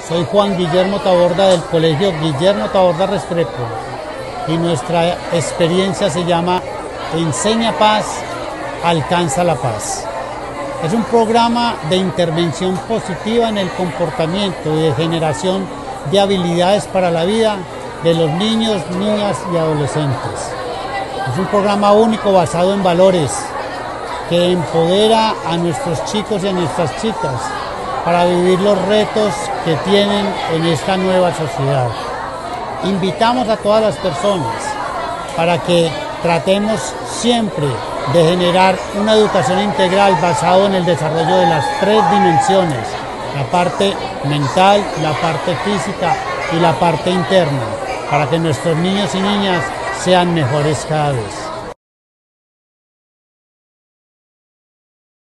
Soy Juan Guillermo Taborda del Colegio Guillermo Taborda Restrepo y nuestra experiencia se llama Enseña Paz, Alcanza la Paz. Es un programa de intervención positiva en el comportamiento y de generación de habilidades para la vida de los niños, niñas y adolescentes. Es un programa único basado en valores que empodera a nuestros chicos y a nuestras chicas para vivir los retos que tienen en esta nueva sociedad. Invitamos a todas las personas para que tratemos siempre de generar una educación integral basada en el desarrollo de las tres dimensiones, la parte mental, la parte física y la parte interna, para que nuestros niños y niñas sean mejores cada vez.